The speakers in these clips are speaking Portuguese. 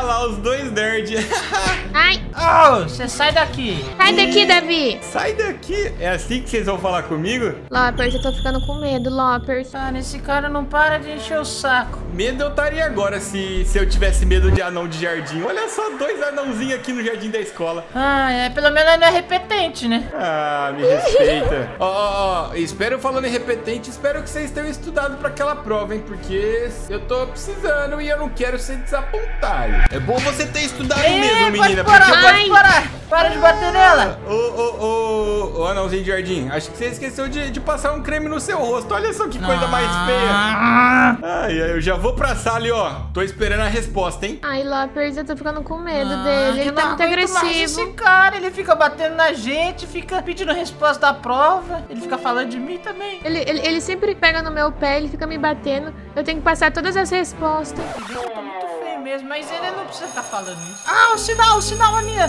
lá os dois nerds. Ai, Oh, você sai daqui. sai daqui, Davi. Sai daqui. É assim que vocês vão falar comigo? Loppers, eu tô ficando com medo, Loppers. Mano, esse cara não para de encher o saco. Medo eu estaria agora se eu tivesse medo de anão de jardim. Olha só, dois anãozinhos aqui no jardim da escola. Ah, pelo menos não é repetente, né? Ah, me respeita. Ó, espero falando em repetente, espero que vocês tenham estudado pra aquela prova, hein? Porque eu tô precisando e eu não quero ser desapontado. É bom você ter estudado mesmo, menina. Pode parar, Ai. pode parar. Para de bater nela. Ô, anãozinho de jardim, acho que você esqueceu de passar um creme no seu rosto. Olha só que coisa mais feia. Ai, eu já vou pra sala e ó, tô esperando a resposta, hein? Ai, Loppers, eu tô ficando com medo dele. Ele eu tá não muito aguento mais agressivo. Esse cara, ele fica batendo na gente, fica pedindo resposta da prova. Ele fica falando de mim também. Ele sempre pega no meu pé, ele fica me batendo. Eu tenho que passar todas as respostas. Tá muito feio mesmo, mas ele não precisa estar falando isso. Ah, o sinal, Aninha.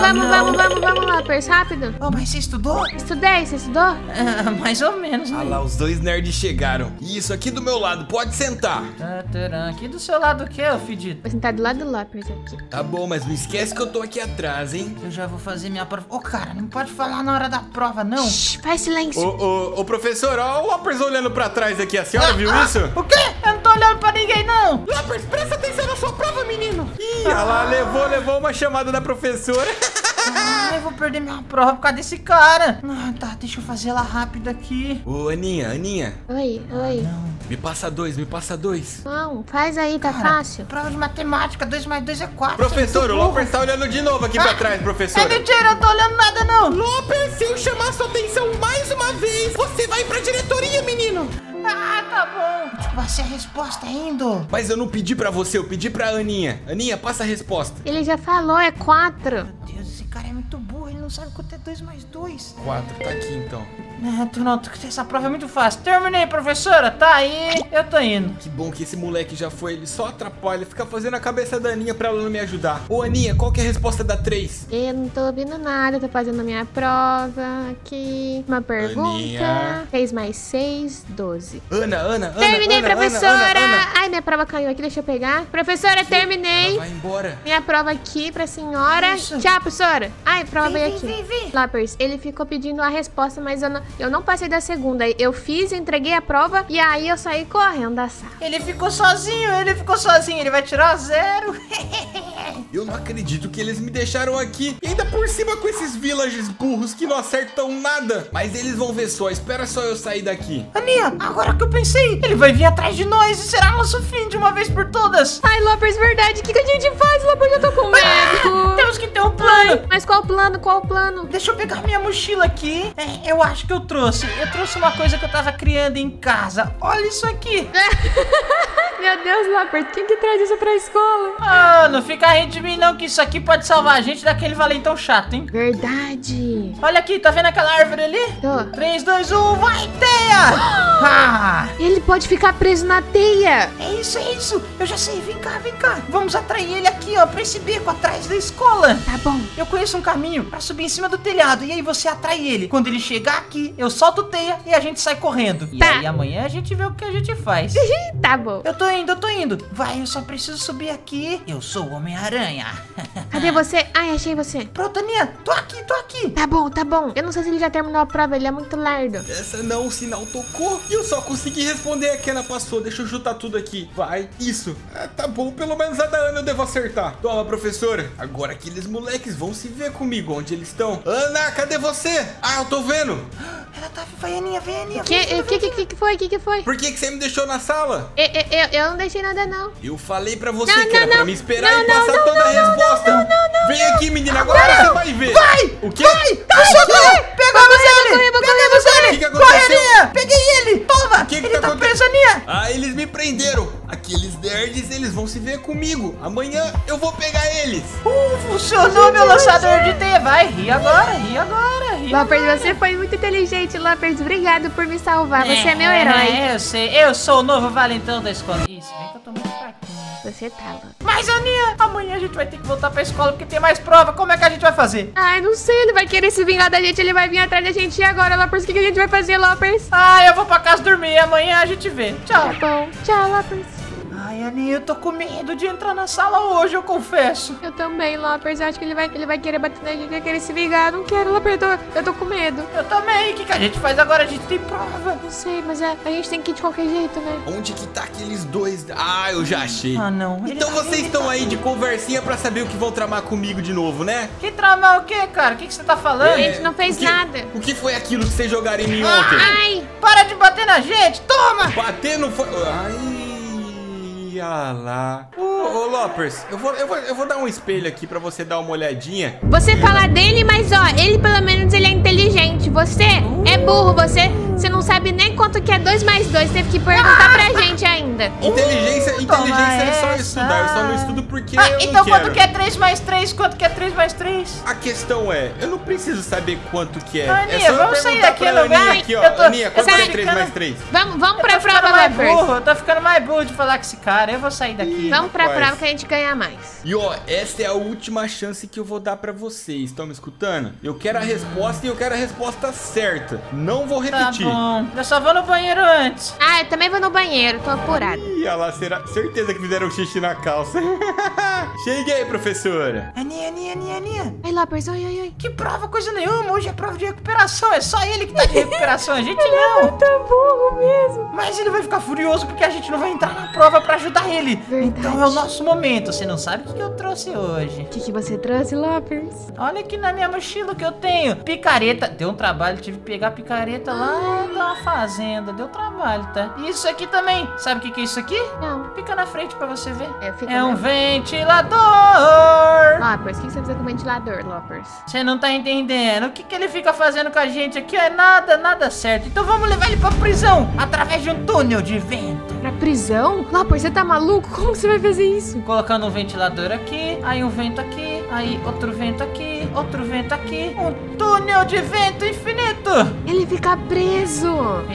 Vamos, Loppers, rápido. Oh, mas você estudou? Estudei, você estudou? Ah, mais ou menos, né? Ah lá, os dois nerds chegaram. Isso, aqui do meu lado, pode sentar. Aqui do seu lado o que, ô fedido? Vou sentar do lado do Loppers aqui. Tá bom, mas não esquece que eu tô aqui atrás, hein? Eu já vou fazer minha prova. Ô, cara, não pode falar na hora da prova, não. Shhh, faz silêncio. Ô, professor, ó o Loppers olhando pra trás aqui. A senhora viu isso? O quê? Eu não tô olhando pra ninguém, não. Loppers, presta atenção na sua prova, menino. Ih, olha lá, levou uma chamada da professora. Eu vou perder minha prova por causa desse cara. Ah, tá, deixa eu fazer ela rápido aqui. Ô, Aninha, Oi. me passa dois. Não, faz aí, tá Cara, fácil. prova de matemática, 2 mais 2 é 4. Professor, o Loppers tá olhando de novo aqui pra trás, É professora. mentira, eu tô olhando nada, não. Loppers, se eu chamar sua atenção mais uma vez, você vai pra diretoria, menino. Ah, tá bom. Tipo, vai ser a resposta ainda. Mas eu não pedi pra você, eu pedi pra Aninha. Aninha, passa a resposta. Ele já falou, é 4. Meu Deus, esse cara é muito burro, ele não sabe quanto é 2 mais 2. 4, tá aqui então. Essa prova é muito fácil. Terminei, professora, tá aí, eu tô indo. Que bom que esse moleque já foi, ele só atrapalha, ele fica fazendo a cabeça da Aninha pra ela não me ajudar. Ô Aninha, qual que é a resposta da 3? Eu não tô ouvindo nada, tô fazendo a minha prova aqui. Uma pergunta. Aninha. 6 mais 6, 12. Ana. Terminei, Ana, professora! Ana. Ai, minha prova caiu aqui, deixa eu pegar. Professora, terminei. Ela vai embora. Minha prova aqui pra senhora. Isso. Tchau, professora. Ai, prova veio aqui. Vem. Loppers, ele ficou pedindo a resposta, mas eu não passei da segunda. Eu fiz, entreguei a prova e aí eu saí correndo da sala. Ele ficou sozinho, ele vai tirar 0. Eu não acredito que eles me deixaram aqui. E ainda por cima com esses villagers burros que não acertam nada. Mas eles vão ver só, espera só eu sair daqui. Aninha, agora que eu pensei, ele vai vir atrás de nós e será nosso fim de uma vez por todas. Ai, Loppers, verdade. O que a gente faz, Loppers? Eu tô com medo. Temos que ter um plano. Mas qual o plano? Qual o plano? Deixa eu pegar minha mochila aqui. Eu acho que eu trouxe uma coisa que eu tava criando em casa. Olha isso aqui. Meu Deus, Loppers, quem que traz isso pra escola? Ah, não fica rindo de mim não, que isso aqui pode salvar a gente daquele valentão chato, hein? Verdade. Olha aqui, tá vendo aquela árvore ali? Tô. 3, 2, 1, vai, teia! Ah, Ele pode ficar preso na teia. é isso. Eu já sei, vem cá. Vamos atrair ele aqui, ó, pra esse beco atrás da escola. Tá bom. Eu conheço um caminho pra subir em cima do telhado e aí você atrai ele. Quando ele chegar aqui, eu solto o teia e a gente sai correndo. E Tá. aí amanhã a gente vê o que a gente faz. Tá bom. Eu tô indo. Vai, eu só preciso subir aqui. Eu sou o Homem-Aranha. Cadê você? Ai, achei você. Pronto, Aninha, tô aqui. Tá bom. Eu não sei se ele já terminou a prova, ele é muito lerdo. Essa não, o sinal tocou. E eu só consegui responder a que Ana passou. Deixa eu chutar tudo aqui. Vai, isso. Tá bom, pelo menos a da Ana eu devo acertar. Toma, professora. Agora aqueles moleques vão se ver comigo. Onde eles estão? Ana, cadê você? Ah, eu tô vendo. Ela tá viva, vai, Aninha, vem, Aninha. Que foi? Por que você me deixou na sala? Eu não deixei nada, não. Eu falei pra você Não, que era não, pra não. me esperar Não, e não, passar não, toda a resposta. Vem aqui, menina, agora você vai ver. Vai! O quê? Pegamos ele! vou Pegamos correr. ele! O que Corre, aconteceu? Aninha! Peguei ele! Toma! que ele tá tá acontecendo? preso, Aninha! Ah, eles me prenderam. Aqueles nerds, eles vão se ver comigo. Amanhã eu vou pegar eles. Funcionou meu lançador de teia. Vai, ri agora. Loppers, você foi muito inteligente, Loppers. Obrigado por me salvar. Você é meu herói. Eu sei, eu sou o novo valentão da escola. Isso, vem que eu tô muito fraquinho. Você tá, Loppers. Mas, Aninha, amanhã a gente vai ter que voltar pra escola porque tem mais prova. Como é que a gente vai fazer? Ai, não sei, ele vai querer se vingar da gente, ele vai vir atrás da gente. E agora, Loppers, o que a gente vai fazer, Loppers? Eu vou pra casa dormir. Amanhã a gente vê. Tchau. Tá bom. Tchau, Loppers. Ai, Aninha, eu tô com medo de entrar na sala hoje, eu confesso. Eu também, Lopers. Eu acho que ele vai querer bater na gente, vai querer se vingar. Não quero, Lopers. Eu tô com medo. Eu também. O que a gente faz agora? A gente tem prova. Não sei, mas a gente tem que ir de qualquer jeito, né? Onde que tá aqueles dois? Ah, eu já achei. Ah, não. Então vocês estão aí de conversinha pra saber o que vão tramar comigo de novo, né? Que tramar o quê, cara? O que você tá falando? A gente não fez nada. O que foi aquilo que vocês jogaram em mim ontem? Ai! Para de bater na gente! Toma! Bater não foi... Ai, olha lá. Ô, Lopers, eu vou dar um espelho aqui pra você dar uma olhadinha. Você fala dele, mas ó, ele pelo menos ele é inteligente. Você é burro, você não sabe nem quanto que é 2 mais 2. Teve que perguntar pra gente ainda. Inteligência é só essa. estudar. Eu só não estudo porque eu não então quero. quanto que é 3 mais 3? Quanto que é 3 mais 3? A questão é, eu não preciso saber quanto que é. Aninha, É só eu vamos sair perguntar daqui, pra não Aninha vai? aqui, ó. Eu tô- Aninha, quanto que é Sai. 3 mais 3? Vamos pra Eu tô ficando prova, mais Lopers. burro, eu tô ficando mais burro de falar com esse cara. Eu vou sair daqui. Vamos pra Rapaz. prova que a gente ganha mais. E ó, essa é a última chance que eu vou dar pra vocês. Estão me escutando? Eu quero a resposta e eu quero a resposta certa. Não vou Tá repetir. bom. Eu só vou no banheiro antes. Ah, eu também vou no banheiro, tô apurada. Ih, olha lá, certeza que fizeram xixi na calça. Cheguei, professora. Aninha. Ai, Lopers, oi. Que prova, coisa nenhuma. Hoje é prova de recuperação. É só ele que tá de recuperação. A gente não. Tá burro mesmo. Mas ele vai ficar furioso porque a gente não vai entrar na prova pra ajudar ele. Verdade. Então é o nosso momento. Você não sabe o que eu trouxe hoje. O que você trouxe, Lopers? Olha aqui na minha mochila que eu tenho. Picareta. Deu um trabalho. Tive que pegar a picareta lá da fazenda. Deu trabalho, tá? E isso aqui também. Sabe o que é isso aqui? Não. Fica na frente pra você ver. Fica É um mesmo. ventilador. Lopers, o que você vai fazer com o ventilador, Lopers? Você não tá entendendo. O que ele fica fazendo com a gente aqui é nada certo. Então vamos levar ele pra prisão através de um túnel de vento. Pra prisão? Lopers, você tá maluco? Como que você vai fazer isso? Colocando um ventilador aqui, aí um vento aqui, aí outro vento aqui, outro vento aqui. Um túnel de vento infinito. Ele fica preso.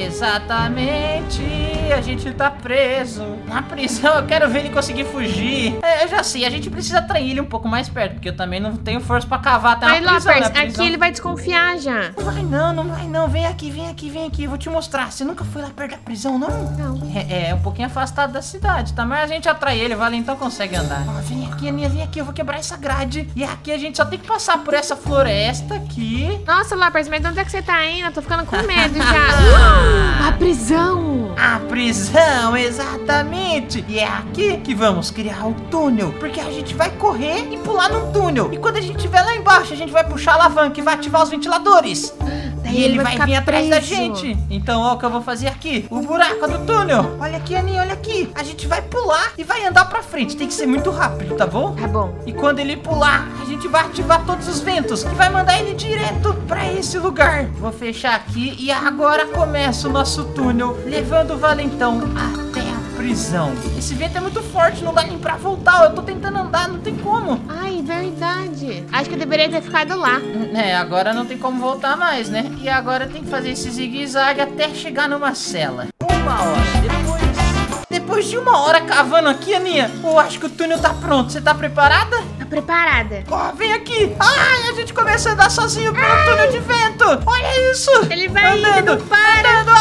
Exatamente. A gente tá preso na prisão. Eu quero ver ele conseguir fugir. Eu já sei, a gente precisa atrair ele um pouco mais perto, porque eu também não tenho força pra cavar até Mas, uma prisão, Lopers, né? aqui ele vai desconfiar já. Não vai não. Vem aqui. Eu vou te mostrar. Você nunca foi lá perto da prisão, não? Não. É um pouquinho afastado da cidade, tá? Mas a gente atrai ele, então consegue andar. Ó, vem aqui, Aninha, vem aqui. Eu vou quebrar essa grade. E aqui a gente só tem que passar por essa floresta aqui. Nossa, Lopers, mas de onde é que você tá indo? Eu tô ficando com medo já. A prisão. A prisão, exatamente. E é aqui que vamos criar o túnel. Porque a gente vai correr e pular num túnel. E quando a gente estiver lá embaixo, a gente vai puxar a alavanca e vai ativar os ventiladores. Daí E ele vai ficar vir atrás da preso. gente. Então, ó, o que eu vou fazer aqui. O buraco do túnel. Olha aqui, Aninha, olha aqui. A gente vai pular e vai andar pra frente. Tem que ser muito rápido, tá bom? Tá bom. E quando ele pular, a gente vai ativar todos os ventos, que vai mandar ele direto pra esse lugar. Vou fechar aqui e agora começa o nosso túnel, levando o valentão até a prisão. Esse vento é muito forte, não dá nem pra voltar. Eu tô tentando andar, não tem como. Ai, verdade. Acho que eu deveria ter ficado lá. Agora não tem como voltar mais, né? E agora tem que fazer esse zigue-zague até chegar numa cela. 1 hora depois de 1 hora cavando aqui, Aninha, eu acho que o túnel tá pronto. Você tá preparada? Tô preparada. Ó, vem aqui. Ai, a gente começa a andar sozinho pelo túnel de vento. Olha isso. Ele vai indo, andando, não para. andando.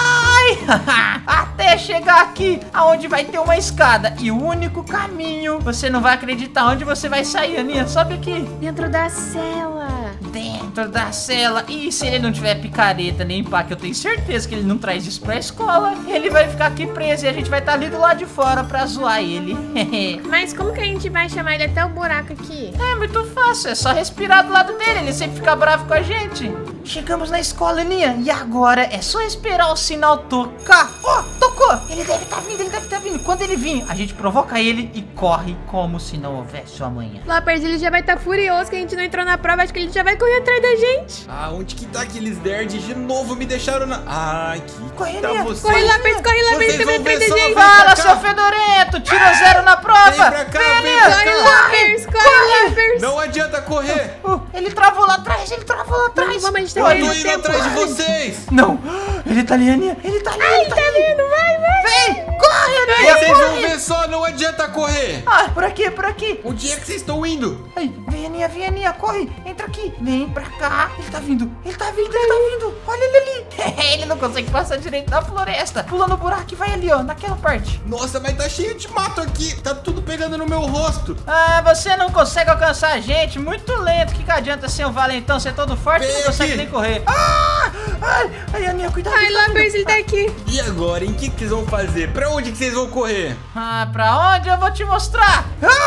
Ai. Até chegar aqui, aonde vai ter uma escada. E o único caminho, você não vai acreditar onde você vai sair, Aninha. Sobe aqui. Dentro da cela. Dentro da cela. E se ele não tiver picareta nem pá, que eu tenho certeza que ele não traz isso pra escola, ele vai ficar aqui preso e a gente vai estar ali do lado de fora pra zoar ele. Mas como que a gente vai chamar ele até o buraco aqui? É muito fácil, é só respirar do lado dele, ele sempre fica bravo com a gente. Chegamos na escola, Aninha, e agora é só esperar o sinal tocar. Ó, tocou! Ele deve estar vindo, Quando ele vir, a gente provoca ele e corre como se não houvesse o amanhã. Lopers, ele já vai estar furioso que a gente não entrou na prova. Acho que ele já vai correr atrás da gente. Ah, onde que tá aqueles nerds? De novo me deixaram na... Ai, que Corre, tá Aninha, vocês? Corre, Lopers, Vocês ele vai vão ver atrás só, da gente. vem pra Fala, cá. seu fedorento! Tirou 0 na prova! Vem pra cá, vem Aninha, pra Corre, cá. Lopers, corre, Lopers. Não adianta correr. Ele travou lá atrás, Vamos, a gente tá Eu tô perdendo indo tempo. atrás de vocês. Não, ele tá ali, Aninha, ele tá ali, Ai, tá vindo, vai. Vem, corre, Aninha! Vocês vão ver só, não adianta correr. Ah, por aqui, por aqui. Onde é que vocês estão indo? Ai, vem, Aninha, corre. Entra aqui. Vem pra cá. Ele tá vindo. Olha ele ali. Ele não consegue passar direito da floresta. Pula no buraco e vai ali, ó, naquela parte. Nossa, mas tá cheio de mato aqui. Tá tudo pegando no meu rosto. Ah, você não consegue alcançar a gente. Muito lento. Que adianta ser um valentão, ser todo forte e não consegue nem correr. Ai, Aninha, cuidado. Ai, Lopers, ele tá aqui. E agora, em que vocês vão fazer? Pra onde que vocês vão correr? Ah, pra onde? Eu vou te mostrar.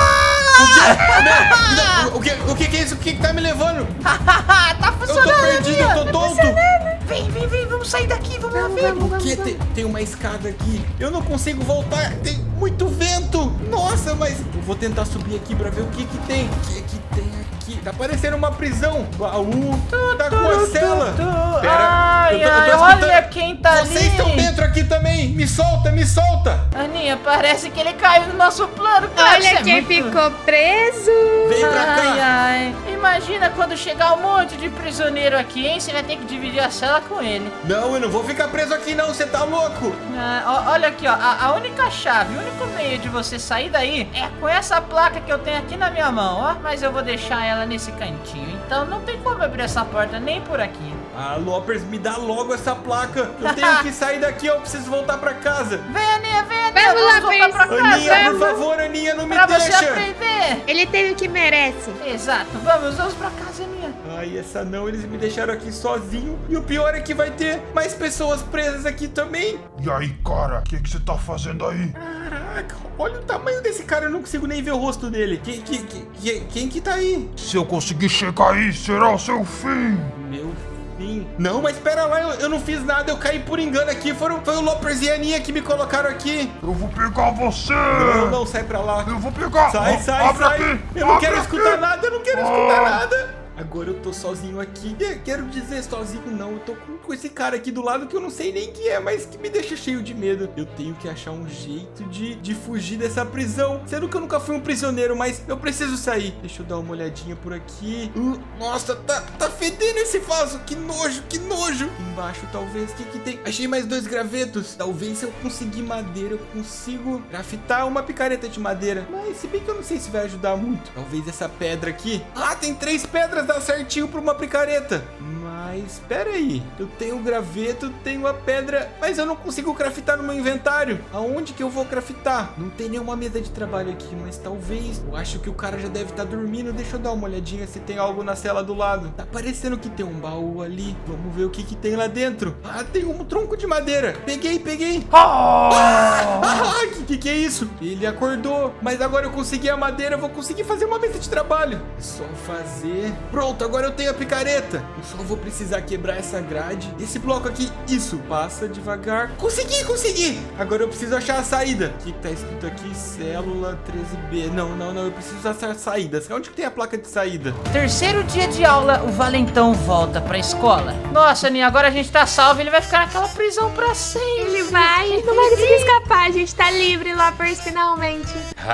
O que é isso? O que tá me levando? Tá Eu funcionando, tô perdido, Aninha. eu tô tonto. Vem, vamos sair daqui, vamos lá ver. O que? Tem uma escada aqui. Eu não consigo voltar. Tem muito vento. Nossa, mas eu vou tentar subir aqui pra ver o que tem. O que tem aqui? Tá parecendo uma prisão. Baú. Tá com a cela. Pera. Ai, eu tô escutando. olha quem tá ali. Vocês estão dentro aqui também. Me solta, me solta. Aninha, parece que ele caiu no nosso plano. Cara, Olha quem ficou preso. Vem pra cá. Ai. Imagina quando chegar um monte de prisioneiro aqui, hein? Você vai ter que dividir a cela com ele. Não, eu não vou ficar preso aqui não. Você tá louco? Olha aqui, ó. A única chave, o único meio de você sair daí é com essa placa que eu tenho aqui na minha mão, ó. Mas eu vou deixar ela nesse cantinho. Então não tem como abrir essa porta nem por aqui. Ah, Lopers, me dá logo essa placa. Eu tenho que sair daqui, eu preciso voltar pra casa. Vem, Aninha. Vamos lá, voltar pra casa. Aninha, por favor, Aninha, não me Pra deixa. você aprender. Ele teve o que merece. Exato. Vamos pra casa, Aninha. Ai, essa não, eles me deixaram aqui sozinho. E o pior é que vai ter mais pessoas presas aqui também. E aí, cara, o que você tá fazendo aí? Caraca, olha o tamanho desse cara, eu não consigo nem ver o rosto dele. Quem que tá aí? Se eu conseguir chegar aí, será o seu fim. Meu fim. Não, mas pera lá, eu não fiz nada, eu caí por engano aqui. Foi o Lopers e a Aninha que me colocaram aqui. Eu vou pegar você. Não, sai pra lá. Eu vou pegar. Sai. Abre aqui. Eu não Abre quero aqui. escutar nada, eu não quero escutar nada. Agora eu tô sozinho aqui. Quero dizer sozinho não, eu tô com esse cara aqui do lado que eu não sei nem quem é, mas que me deixa cheio de medo. Eu tenho que achar um jeito de fugir dessa prisão. Sendo que eu nunca fui um prisioneiro, mas eu preciso sair. Deixa eu dar uma olhadinha por aqui. Nossa, tá fedendo esse vaso. Que nojo. Embaixo talvez, o que tem? Achei mais 2 gravetos. Talvez se eu conseguir madeira, eu consigo craftar uma picareta de madeira. Mas se bem que eu não sei se vai ajudar muito. Talvez essa pedra aqui. Tem 3 pedras, dá certinho pra uma picareta. Mas, pera aí. Eu tenho o graveto, tenho a pedra, mas eu não consigo craftar no meu inventário. Aonde que eu vou craftar? Não tem nenhuma mesa de trabalho aqui, mas talvez. Eu acho que o cara já deve estar dormindo. Deixa eu dar uma olhadinha se tem algo na cela do lado. Tá parecendo que tem um baú ali. Vamos ver o que tem lá dentro. Tem um tronco de madeira. Peguei. Que é isso? Ele acordou. Mas agora eu consegui a madeira, eu vou conseguir fazer uma mesa de trabalho. É só fazer. Pronto, agora eu tenho a picareta. Eu só vou precisar quebrar essa grade. Esse bloco aqui, isso. Passa devagar. Consegui. Agora eu preciso achar a saída. O que tá escrito aqui? Célula 13B. Não. Eu preciso achar saídas. Onde que tem a placa de saída? Terceiro dia de aula, o valentão volta pra escola. Nossa, Aninha, agora a gente tá salvo. Ele vai ficar naquela prisão pra sempre. Ele vai. Não vai conseguir escapar. A gente tá livre, Lopers, finalmente.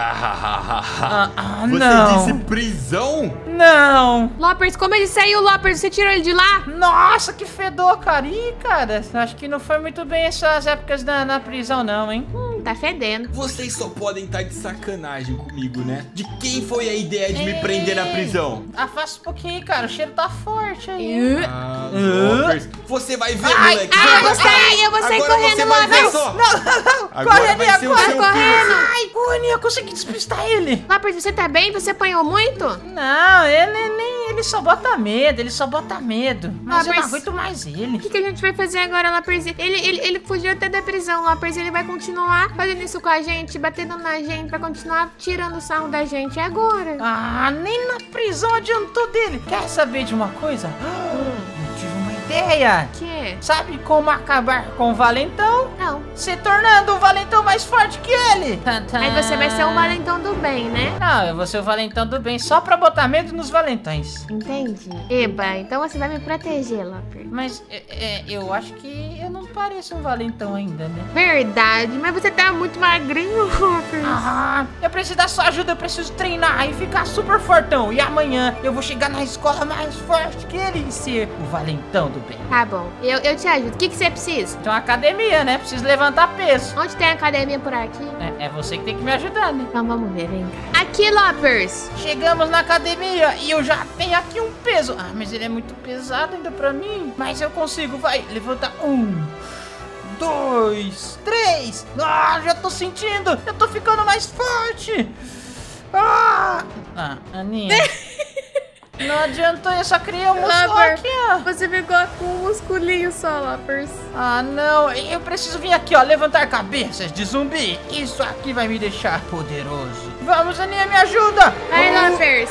Você não. disse prisão? Não. Lopers, como ele saiu, Lopers? Você tirou ele de lá? Nossa, que fedor, cara. Ih, cara, acho que não foi muito bem essas épocas na prisão, não, hein? Tá fedendo. Vocês só podem estar de sacanagem comigo, né? De quem foi a ideia de me prender na prisão? Afasta um pouquinho, cara. O cheiro tá forte aí. Lopers, você vai ver, moleque. Eu vou sair Agora correndo, você vai ver Lopers. só. Não. Agora Corre, vai Aninha, ser o corre. seu Correndo. Ai, Aninha, eu consegui despistar ele. Lopers, você tá bem? Você apanhou muito? Não, ele só bota medo, Mas eu não mas- aguento mais ele. O que a gente vai fazer agora, Lopers? Ele fugiu até da prisão, Lopers. Ele vai continuar fazendo isso com a gente, batendo na gente, vai continuar tirando o sarro da gente. É agora. Nem na prisão adiantou dele. Quer saber de uma coisa? Eu tive uma ideia. Que? Sabe como acabar com o valentão? Não. Se tornando um valentão mais forte que ele. Aí você vai ser um valentão do bem, né? Não, eu vou ser o valentão do bem só pra botar medo nos valentões. Entendi. Eba, então você vai me proteger, Lopers. Mas eu acho que eu não pareço um valentão ainda, né? Verdade, mas você tá muito magrinho, Lopers. Eu preciso da sua ajuda, eu preciso treinar e ficar super fortão. E amanhã eu vou chegar na escola mais forte que ele e ser o valentão do bem. Tá bom, eu te ajudo. O que você precisa? Tem uma academia, né? Preciso levantar peso. Onde tem academia por aqui? É você que tem que me ajudar, né? Então vamos ver, vem cá. Aqui, Loppers. Chegamos na academia e eu já tenho aqui um peso. Ah, mas ele é muito pesado ainda pra mim. Mas eu consigo, vai. Levanta 1, 2, 3. Ah, já tô sentindo. Eu tô ficando mais forte. Ah, Aninha. Não adiantou, eu só criei um músculo aqui, ó. Você ficou com um musculinho só, Loppers. Ah, não. Eu preciso vir aqui, ó. Levantar cabeças de zumbi. Isso aqui vai me deixar poderoso. Vamos, Aninha, me ajuda. Vai, Loppers.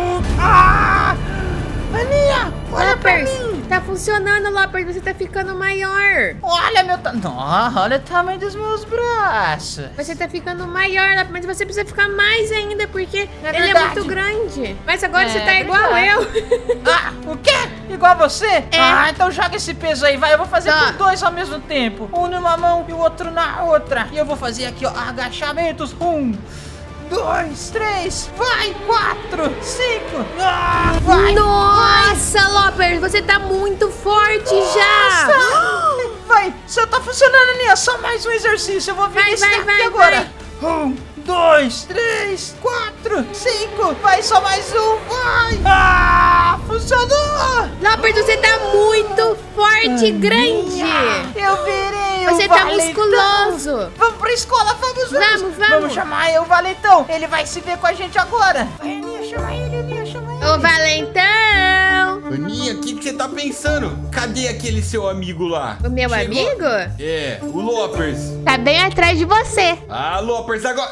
Aninha, olha pra Loppers, mim. tá funcionando, Loppers. Você tá ficando maior. Olha meu Nossa, olha o tamanho dos meus braços. Você tá ficando maior, Loppers, mas você precisa ficar mais ainda, porque ele é verdade. muito grande. Mas agora você tá É igual verdade. eu. Ah, o quê? Igual você? É. Ah, então joga esse peso aí, vai. Eu vou fazer Tá. com os dois ao mesmo tempo. Um numa mão e o outro na outra. E eu vou fazer aqui, ó, agachamentos. 1, 2, 3, vai, 4, 5. Ah, vai. Nossa, Loppers, você tá muito forte já. Vai, só tá funcionando, Aninha. Só mais um exercício. Eu vou vir Vai, nesse vai, daqui vai, agora. 1, 2, 3, 4, 5. Vai, só mais um. Vai. Ah, funcionou. Loppers, você tá muito forte e grande. Eu virei Você o tá valentão. musculoso. Vamos pra escola, vamos. Vamos. Vamos chamar o Valentão. Ele vai se ver com a gente agora. Vai, Aninha, chama ele, Aninha, chama ele. Ô, Valentão. Aninha, o que você tá pensando? Cadê aquele seu amigo lá? O meu Chegou? amigo É, o Loppers. tá bem atrás de você. Ah, Loppers, agora...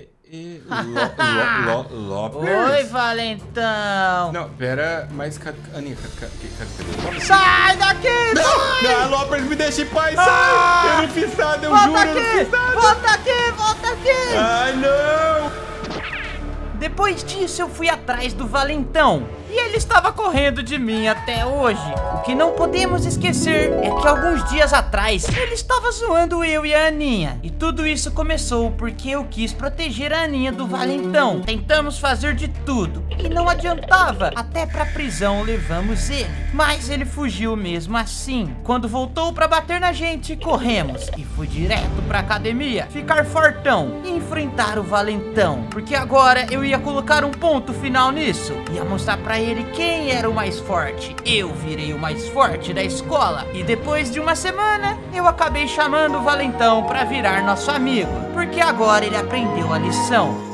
Loppers? Oi, Valentão. Não, pera, mas Aninha, cadê o Loppers? Sai daqui. Não, Loppers, me deixa em paz, Ah! sai! Eu não fiz nada, eu Volta juro, eu não aqui. fiz nada! Volta aqui, volta aqui. Ai, não! Depois disso, eu fui atrás do Valentão. E ele estava correndo de mim até hoje. O que não podemos esquecer é que alguns dias atrás, ele estava zoando eu e a Aninha. E tudo isso começou porque eu quis proteger a Aninha do Valentão. Tentamos fazer de tudo e não adiantava. Até pra prisão levamos ele. Mas ele fugiu mesmo assim. Quando voltou pra bater na gente, corremos. E fui direto pra academia, ficar fortão e enfrentar o Valentão. Porque agora eu ia colocar um ponto final nisso. Ia mostrar pra ele quem era o mais forte. Eu virei o mais forte da escola. E depois de uma semana, eu acabei chamando o Valentão pra virar nosso amigo. Porque agora ele aprendeu a lição.